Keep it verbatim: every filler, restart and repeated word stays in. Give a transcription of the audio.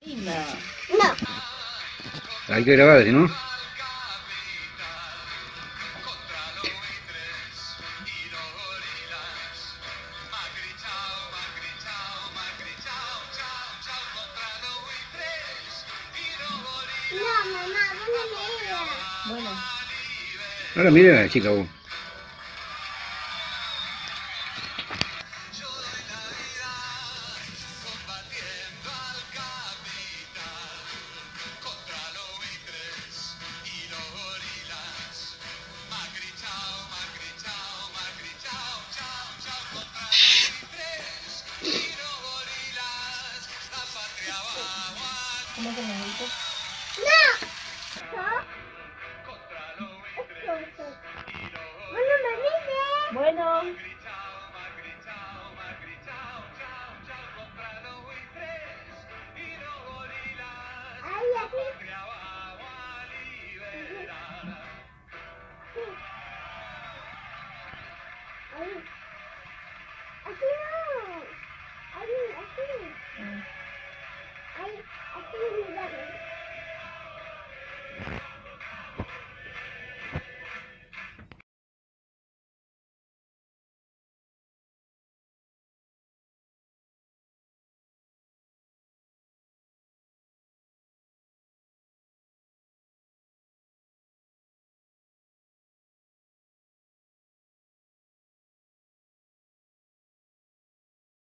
No. Hay que grabar, ¿sí, no? No, mamá, vos no me veas. Bueno. Ahora mire a la chica vos. ¿Cómo se me dice? No.